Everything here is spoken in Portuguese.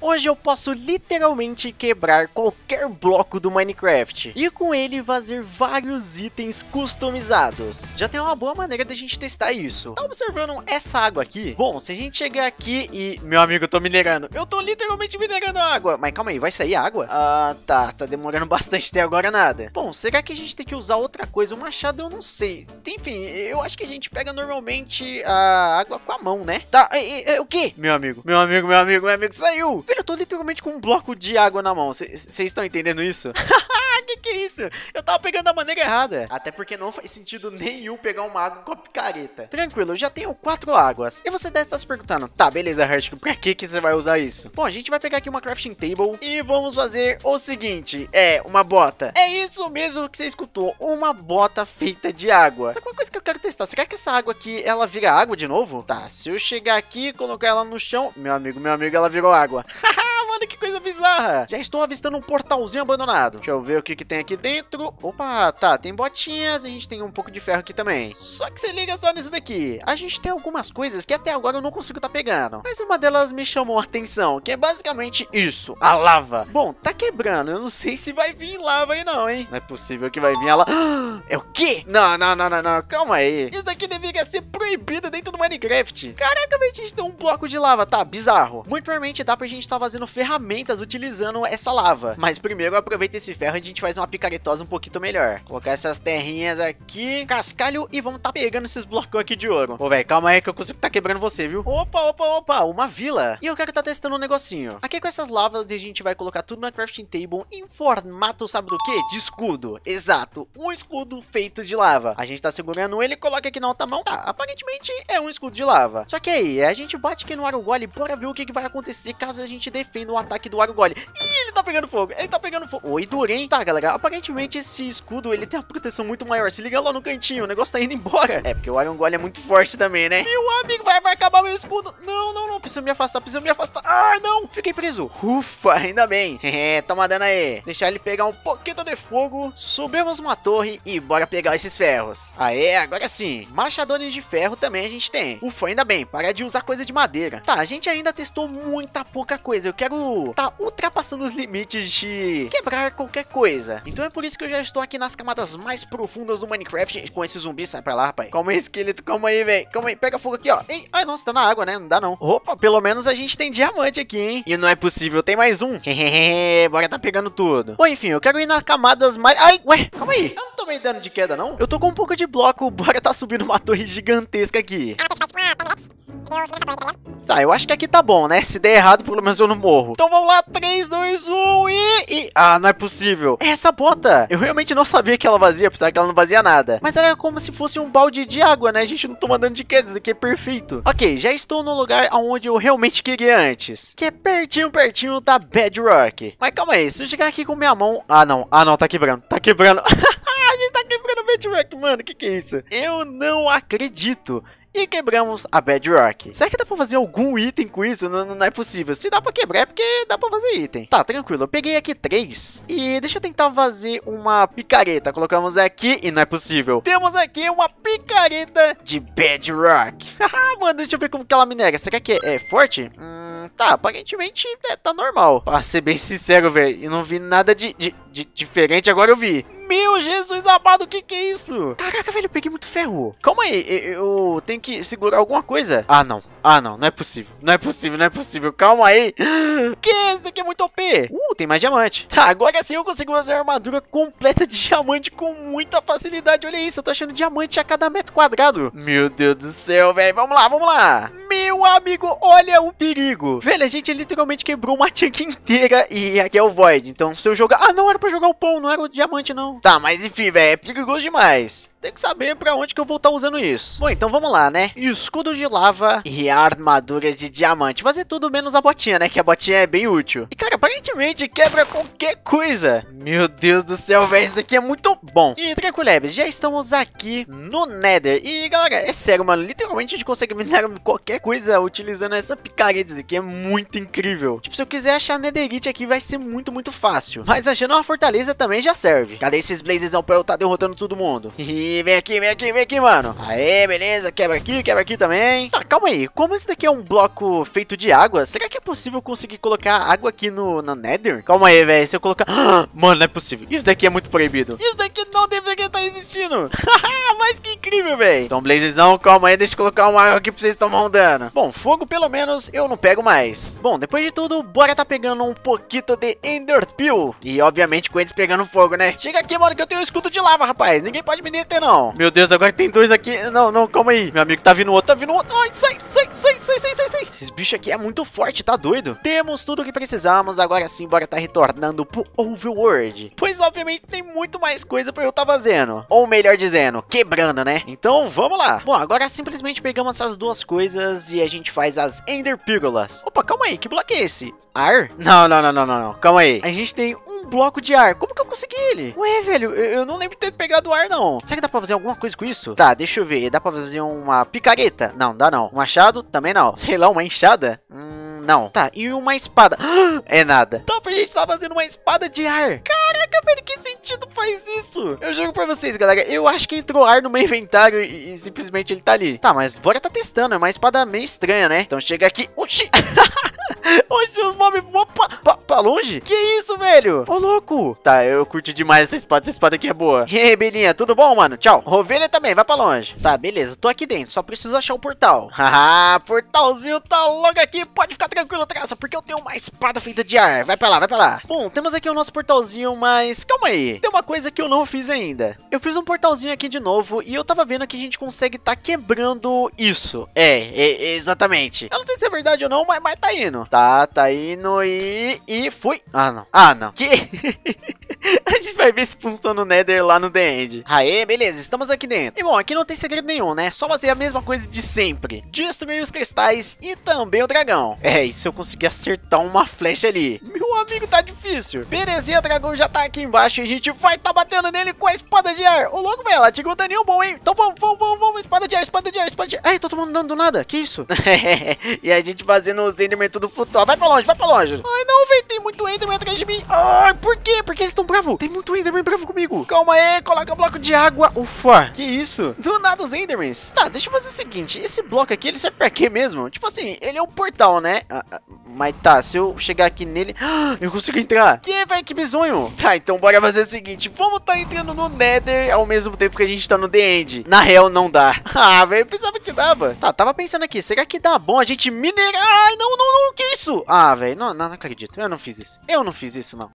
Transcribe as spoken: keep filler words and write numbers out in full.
Hoje eu posso literalmente quebrar qualquer bloco do Minecraft e com ele fazer vários itens customizados. Já tem uma boa maneira da gente testar isso. Tá observando essa água aqui? Bom, se a gente chegar aqui e... Meu amigo, eu tô minerando. Eu tô literalmente minerando água. Mas calma aí, vai sair água? Ah, tá. Tá demorando bastante até agora nada. Bom, será que a gente tem que usar outra coisa? O machado eu não sei. Enfim, eu acho que a gente pega normalmente a água com a mão, né? Tá, e, e, o quê? Meu amigo, meu amigo, meu amigo, meu amigo saiu. Velho, eu tô literalmente com um bloco de água na mão. Vocês estão entendendo isso? Que que é isso? Eu tava pegando da maneira errada. Até porque não faz sentido nenhum pegar uma água com a picareta. Tranquilo, eu já tenho quatro águas. E você deve estar se perguntando, tá, beleza, Hershey, pra que que você vai usar isso? Bom, a gente vai pegar aqui uma crafting table e vamos fazer o seguinte. É, uma bota. É isso mesmo que você escutou, uma bota feita de água. Só que uma coisa que eu quero testar, será que essa água aqui, ela vira água de novo? Tá, se eu chegar aqui e colocar ela no chão, meu amigo, meu amigo, ela virou água. Haha, mano, que coisa bizarra. Já estou avistando um portalzinho abandonado. Deixa eu ver o que que tem aqui dentro. Opa, tá, tem botinhas, a gente tem um pouco de ferro aqui também. Só que se liga só nisso daqui. A gente tem algumas coisas que até agora eu não consigo tá pegando. Mas uma delas me chamou a atenção, que é basicamente isso, a lava. Bom, tá quebrando, eu não sei se vai vir lava aí não, hein. Não é possível que vai vir ela... É o quê? Não, não, não, não, não, calma aí. Isso aqui deveria ser proibido dentro do Minecraft. Caraca, a gente tem um bloco de lava, tá, bizarro. Muito provavelmente dá pra gente tá fazendo ferramentas utilizando essa lava. Mas primeiro aproveita esse ferro e a gente faz uma picaretosa um pouquinho melhor. Colocar essas terrinhas aqui, cascalho, e vamos tá pegando esses blocos aqui de ouro. Ô, velho, calma aí que eu consigo tá quebrando você, viu? Opa, opa, opa, uma vila. E eu quero tá testando um negocinho. Aqui com essas lavas a gente vai colocar tudo na crafting table em formato, sabe do que? De escudo. Exato, um escudo feito de lava. A gente tá segurando ele, coloca aqui na outra mão. Tá, aparentemente é um escudo de lava. Só que aí, a gente bate aqui no Arugoli, bora ver o que, que vai acontecer caso a gente defenda o ataque do Arugoli. Ih, ele tá pegando fogo, ele tá pegando fogo. Oi, Duren. Tá, galera, aparentemente esse escudo, ele tem uma proteção muito maior. Se liga lá no cantinho, o negócio tá indo embora. É, porque o Arugoli é muito forte também, né? Meu amigo, vai, vai acabar meu escudo. Não, não, não, preciso me afastar, preciso me afastar. Ah, não, fiquei preso. Ufa, ainda bem. É, toma dano aí. Deixar ele pegar um pouquinho de fogo. Subimos uma torre e bora pegar esses ferros. Aê, agora sim. Machadores de ferro também a gente tem. Ufa, ainda bem, parar de usar coisa de madeira. Tá, a gente ainda testou muita pouca coisa. Eu quero tá ultrapassando os limites de quebrar qualquer coisa. Então é por isso que eu já estou aqui nas camadas mais profundas do Minecraft com esse zumbi. Sai pra lá, rapaz. Calma aí, esqueleto, calma aí, velho. Calma aí, pega fogo aqui, ó. Ei, ai, nossa, tá na água, né? Não dá não. Opa, pelo menos a gente tem diamante aqui, hein? E não é possível, tem mais um. Hehehe, bora tá pegando tudo. Bom, enfim, eu quero ir nas camadas mais... Ai, ué, calma aí. Eu não tomei dano de queda, não? Eu tô com um pouco de bloco, bora tá subindo uma torre gigantesca aqui. Tá, eu acho que aqui tá bom, né? Se der errado, pelo menos eu não morro. Então vamos lá, três, dois, um e... e... Ah, não é possível. É essa bota. Eu realmente não sabia que ela vazia, apesar que ela não vazia nada. Mas era como se fosse um balde de água, né? A gente não toma dano de queda, isso daqui é perfeito. Ok, já estou no lugar onde eu realmente queria antes. Que é pertinho, pertinho da Bedrock. Mas calma aí, se eu chegar aqui com minha mão... Ah, não. Ah, não, tá quebrando. Tá quebrando. A gente tá quebrando a Bedrock, mano. Que que é isso? Eu não acredito. E quebramos a Bedrock. Será que dá pra fazer algum item com isso? Não, não é possível. Se dá pra quebrar é porque dá pra fazer item. Tá, tranquilo. Eu peguei aqui três. E deixa eu tentar fazer uma picareta. Colocamos aqui e não é possível. Temos aqui uma picareta de Bedrock. Haha, mano, deixa eu ver como que ela minera. Será que é, é forte? Hum, tá, aparentemente é, tá normal. Pra ser bem sincero, velho, eu não vi nada de, de, de diferente. Agora eu vi. Meu Jesus amado, o que que é isso? Caraca, velho, eu peguei muito ferro. Calma aí, eu, eu tenho que segurar alguma coisa. Ah, não. Ah, não, não é possível. Não é possível, não é possível. Calma aí. Que isso daqui é muito O P. Uh, tem mais diamante. Tá, agora sim eu consigo fazer a armadura completa de diamante com muita facilidade. Olha isso, eu tô achando diamante a cada metro quadrado. Meu Deus do céu, velho. Vamos lá, vamos lá. Meu amigo, olha o perigo. Velho, a gente literalmente quebrou uma chunk inteira e aqui é o Void. Então, se eu jogar... Ah, não, era pra jogar o pão, não era o diamante, não. Tá, mas enfim, velho, é perigoso demais. Tem que saber pra onde que eu vou estar usando isso. Bom, então vamos lá, né? Escudo de lava e armadura de diamante. Fazer tudo menos a botinha, né? Que a botinha é bem útil. E, cara, aparentemente quebra qualquer coisa. Meu Deus do céu, velho. Isso daqui é muito bom. E, tranquilebes, já estamos aqui no Nether. E, galera, é sério, mano. Literalmente a gente consegue minerar qualquer coisa utilizando essa picareta. Isso daqui é muito incrível. Tipo, se eu quiser achar Netherite aqui, vai ser muito, muito fácil. Mas achando uma fortaleza também já serve. Cadê esses Blazes ao pé? Eu tá derrotando todo mundo. E aqui, vem aqui, vem aqui, vem aqui, mano. Aê, beleza, quebra aqui, quebra aqui também. Tá, calma aí, como esse daqui é um bloco feito de água, será que é possível conseguir colocar água aqui no, no Nether? Calma aí, velho, se eu colocar... Ah, mano, não é possível, isso daqui é muito proibido. Isso daqui não deveria estar existindo. Mas que incrível, velho. Então, Blazezão, calma aí, deixa eu colocar uma água aqui pra vocês tomar um dano. Bom, fogo pelo menos eu não pego mais. Bom, depois de tudo, bora tá pegando um pouquinho de Enderpeel. E obviamente com eles pegando fogo, né? Chega aqui, mano, que eu tenho um escudo de lava, rapaz. Ninguém pode me deter, não. Meu Deus, agora tem dois aqui. Não, não, calma aí. Meu amigo tá vindo outro, tá vindo outro. Ai, sai, sai, sai, sai, sai, sai, sai. Esses bichos aqui é muito forte, tá doido? Temos tudo o que precisamos, agora sim, bora tá retornando pro Overworld. Pois obviamente tem muito mais coisa pra eu tá fazendo. Ou melhor dizendo, quebrando, né? Então vamos lá. Bom, agora simplesmente pegamos essas duas coisas e a gente faz as Enderpírolas. Opa, calma aí, que bloco é esse? Ar? Não, não, não, não, não, não. Calma aí. A gente tem um bloco de ar. Como que eu consegui ele? Ué, velho, eu, eu não lembro de ter pegado ar, não. Será que dá pra fazer alguma coisa com isso? Tá, deixa eu ver. Dá pra fazer uma picareta? Não, dá não. Um machado? Também não. Sei lá, uma enxada? Hum, não. Tá, e uma espada? É nada. Tá, pra gente tá fazendo uma espada de ar. Caraca, velho, que sentido faz isso? Eu juro pra vocês, galera. Eu acho que entrou ar no meu inventário e, e simplesmente ele tá ali. Tá, mas bora tá testando. É uma espada meio estranha, né? Então chega aqui. Oxi! Oxi, os mobs voam pra, pra, pra longe? Que isso, velho? Ô, louco. Tá, eu curti demais essa espada. Essa espada aqui é boa. E aí, Belinha, tudo bom, mano? Tchau. Ovelha também, vai pra longe. Tá, beleza. Tô aqui dentro. Só preciso achar o portal. Haha, portalzinho tá logo aqui. Pode ficar tranquilo, traça, porque eu tenho uma espada feita de ar. Vai pra lá, vai pra lá. Bom, temos aqui o nosso portalzinho, mas calma aí. Tem uma coisa que eu não fiz ainda. Eu fiz um portalzinho aqui de novo e eu tava vendo que a gente consegue tá quebrando isso. É, é exatamente. Eu não sei se é verdade ou não, mas, mas tá indo. Tá, tá indo e... E fui. Ah, não. Ah, não. Que... A gente vai ver se funciona o Nether lá no The End. Aê, beleza, estamos aqui dentro. E bom, aqui não tem segredo nenhum, né? Só fazer a mesma coisa de sempre. Destruir os cristais e também o dragão. É, e se eu conseguir acertar uma flecha ali? Meu amigo, tá difícil. Belezinha, o dragão já tá aqui embaixo e a gente vai tá batendo nele com a espada de ar. Ô, louco, velho, ela tirou um daninho bom, hein? Então vamos, vamos, vamos, vamos. Espada de ar, espada de ar, espada de ar. Ai, tô tomando dano do nada. Que isso? E a gente fazendo os Enderman tudo flutuar. Vai pra longe, vai pra longe. Ai, não, velho, tem muito Enderman atrás de mim. Ai, por quê? Porque eles estão bravos. Tem muito Enderman bravo comigo. Calma aí, coloca bloco de água. Ufa, que isso? Do nada os Endermans. Tá, deixa eu fazer o seguinte. Esse bloco aqui, ele serve pra quê mesmo? Tipo assim, ele é um portal, né? Ah, ah, mas tá, se eu chegar aqui nele... Ah, eu consigo entrar. Que, velho, que bizonho. Tá, então bora fazer o seguinte. Vamos tá entrando no Nether ao mesmo tempo que a gente tá no The End. Na real, não dá. Ah, velho, eu pensava que dava. Tá, tava pensando aqui. Será que dá bom a gente minerar? Ai, não, não, não. Que isso? Ah, velho, não, não, não acredito. Eu não fiz isso. Eu não fiz isso, não.